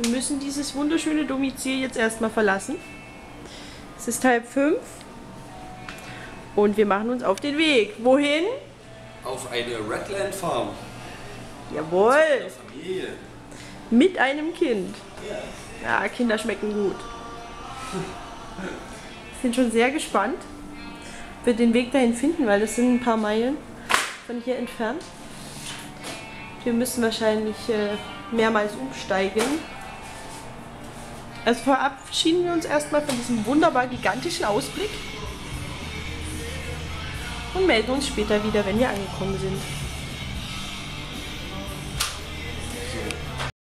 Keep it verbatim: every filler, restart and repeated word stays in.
Wir müssen dieses wunderschöne Domizil jetzt erstmal verlassen. Es ist halb fünf. Und wir machen uns auf den Weg. Wohin? Auf eine Redland Farm. Jawohl. Mit der Familie. Mit einem Kind. Ja. Ja, Kinder schmecken gut. Sind schon sehr gespannt, ob wir den Weg dahin finden, weil das sind ein paar Meilen von hier entfernt. Wir müssen wahrscheinlich äh, mehrmals umsteigen. Also verabschieden wir uns erstmal von diesem wunderbar gigantischen Ausblick und melden uns später wieder, wenn wir angekommen sind.